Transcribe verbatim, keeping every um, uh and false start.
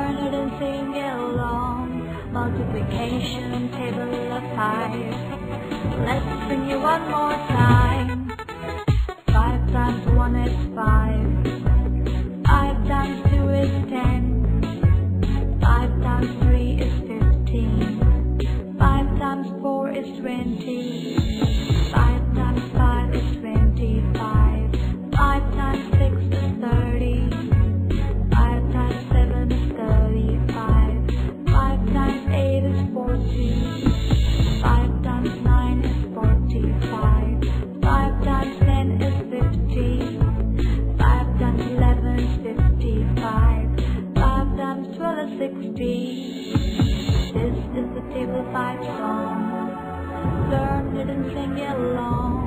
Learn it and sing along. Multiplication table of five. Let's sing it one more time. Five times one is five. Five times two is ten. Five times three is fifteen. Five times four is twenty. Five times five is twenty-five. Five times six is thirty. Five times seven is thirty-five. Five times eight is forty. Five times nine is forty-five. Five times ten is fifty. Five times eleven is fifty-five. Five times twelve is sixty. This is the table five song. Learn it and sing along.